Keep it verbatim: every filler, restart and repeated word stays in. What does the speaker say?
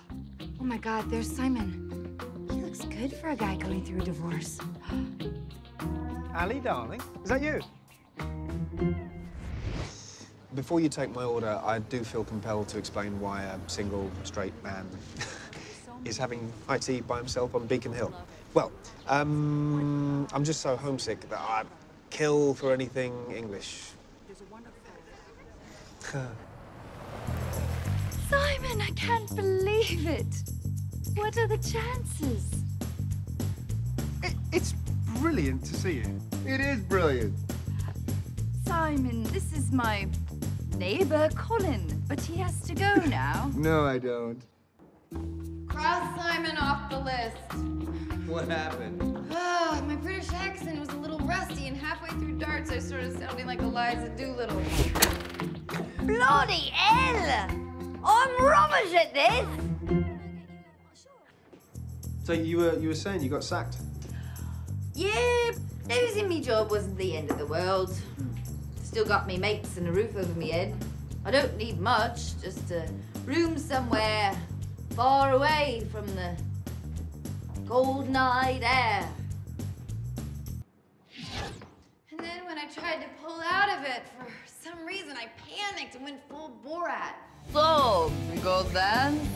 Oh my God, there's Simon. He looks good for a guy going through a divorce. Ali, darling, is that you? Before you take my order, I do feel compelled to explain why a single, straight man is having I T by himself on Beacon Hill. Well, um, I'm just so homesick that I'd kill for anything English. Simon, I can't believe it. What are the chances? It, it's brilliant to see you. It is brilliant. Simon, this is my neighbor, Colin, but he has to go now. No, I don't. Cross Simon off the list. What happened? Ah, my British accent was a little rusty, and halfway through darts, I started sounding like Eliza Doolittle. Bloody hell! I'm rubbish at this! So you were you were saying you got sacked? Yeah, losing me job wasn't the end of the world. Still got me mates and a roof over me head. I don't need much, just a room somewhere far away from the cold night air. And then when I tried to pull out of it, for some reason I panicked and went full Borat. So, we go dance?